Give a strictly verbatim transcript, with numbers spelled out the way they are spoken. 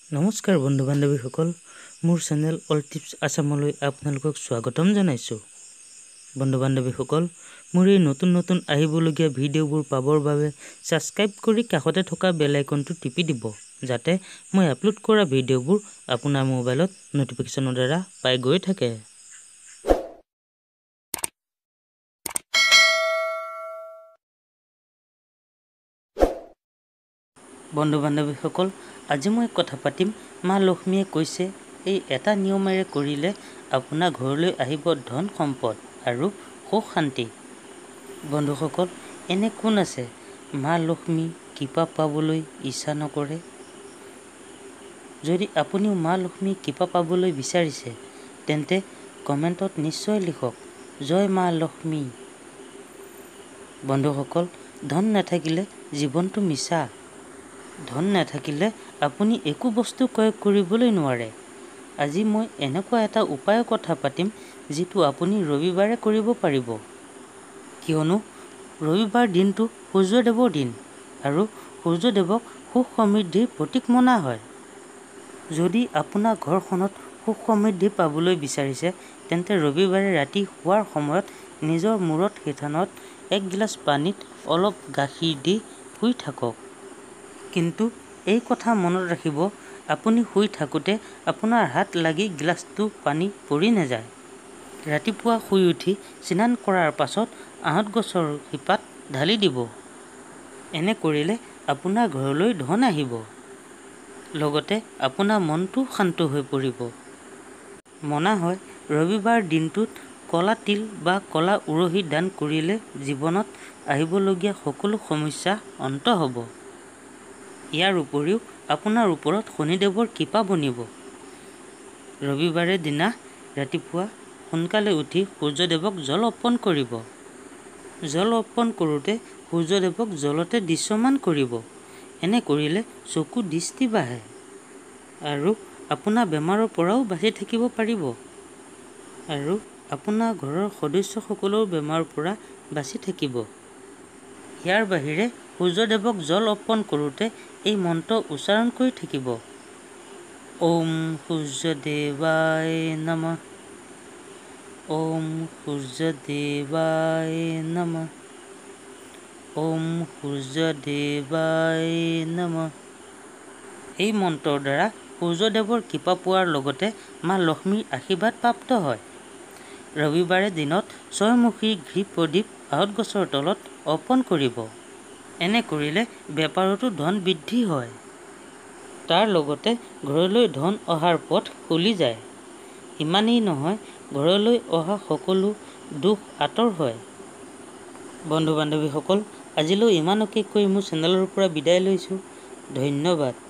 নমস্কাৰ বন্ধু বান্ধৱীসকল, মোৰ চেনেল অল টিপছ আছামলৈ আপোনালোকক স্বাগতম জনাইছোঁ। বন্ধু বান্ধৱীসকল, মোৰ এই নতুন নতুন আহিবলগীয়া ভিডিঅ'বোৰ পাবৰ বাবে ছাবস্ক্ৰাইব কৰি কাষতে থকা বেল আইকনটো টিপি দিব, যাতে মই আপলোড কৰা ভিডিঅ'বোৰ আপোনাৰ মোবাইলত ন'টিফিকেশ্যনৰ দ্বাৰা পাই গৈ থাকে। বন্ধু বান্ধৱীসকল, আজি মই কথা পাতিম মা লক্ষ্মীয়ে কৈছে এই এটা নিয়মেৰে কৰিলে আপোনাৰ ঘৰলৈ আহিব ধন সম্পদ আৰু সুখ শান্তি। বন্ধুসকল, এনে কোন আছে মা লক্ষ্মী কৃপা পাবলৈ ইচ্ছা নকৰে? যদি আপুনিও মা লক্ষ্মী কৃপা পাবলৈ বিচাৰিছে তেন্তে কমেণ্টত নিশ্চয় লিখক জয় মা লক্ষ্মী। বন্ধুসকল, ধন নাথাকিলে জীৱনটো মিছা। ধন নাথাকিলে আপুনি একো বস্তু ক্ৰয় কৰিবলৈ নোৱাৰে। আজি মই এনেকুৱা এটা উপায়ৰ কথা পাতিম যিটো আপুনি ৰবিবাৰে কৰিব পাৰিব, কিয়নো ৰবিবাৰ দিনটো সূৰ্যদেৱৰ দিন আৰু সূৰ্যদেৱক সুখ সমৃদ্ধিৰ প্ৰতীক মনা হয়। যদি আপোনাৰ ঘৰখনত সুখ সমৃদ্ধি পাবলৈ বিচাৰিছে তেন্তে ৰবিবাৰে ৰাতি শোৱাৰ সময়ত নিজৰ মূৰত শিতানত এক গিলাচ পানীত অলপ গাখীৰ দি শুই থাকক। কিন্তু এই কথা মনত ৰাখিব, আপুনি শুই থাকোঁতে আপোনাৰ হাত লাগি গিলাচটো পানী পৰি নাযায়। ৰাতিপুৱা শুই উঠি স্নান কৰাৰ পাছত আহঁত গছৰ শিপাত ঢালি দিব। এনে কৰিলে আপোনাৰ ঘৰলৈ ধন আহিব, লগতে আপোনাৰ মনটো শান্ত হৈ পৰিব। মনা হয় ৰবিবাৰ দিনটোত ক'লা তিল বা ক'লা উৰহী দান কৰিলে জীৱনত আহিবলগীয়া সকলো সমস্যা অন্ত হ'ব। ইয়াৰ উপৰিও আপোনাৰ ওপৰত শনিদেৱৰ কৃপা বনিব। ৰবিবাৰে দিনা ৰাতিপুৱা সোনকালে উঠি সূৰ্যদেৱক জল অৰ্পণ কৰিব। জল অৰ্পণ কৰোঁতে সূৰ্যদেৱক জলতে দৃশ্যমান কৰিব। এনে কৰিলে চকু দৃষ্টি বাঢ়ে আৰু আপোনাৰ বেমাৰৰ পৰাও বাচি থাকিব পাৰিব আৰু আপোনাৰ ঘৰৰ সদস্যসকলৰ বেমাৰৰ পৰা বাচি থাকিব। ইয়াৰ বাহিৰে সূৰ্যদেৱক জল অৰ্পণ কৰোঁতে এই মন্ত্ৰ উচ্চাৰণ কৰি থাকিব। ওম সূৰ্যদেৱায় নমঃ, ওম সূৰ্যদেৱায় নমঃ, ওম সূৰ্যদেৱায় নমঃ। এই মন্ত্ৰৰ দ্বাৰা সূৰ্যদেৱৰ কৃপা পোৱাৰ লগতে মা লক্ষ্মীৰ আশীৰ্বাদ প্ৰাপ্ত হয়। ৰবিবাৰে দিনত ছয়মুখী ঘি প্ৰদীপ আহঁত গছৰ তলত অৰ্পণ কৰিব। এনে কৰিলে বেপাৰতো ধন বৃদ্ধি হয়। তাৰ লগতে ঘৰলৈ ধন অহাৰ পথ খুলি যায়। ইমানেই নহয়, ঘৰলৈ অহা সকলো দুখ আঁতৰ হয়। বন্ধু বান্ধৱীসকল, আজিলৈ ইমানকে কৈ মোৰ চেনেলৰ পৰা বিদায় লৈছোঁ। ধন্যবাদ।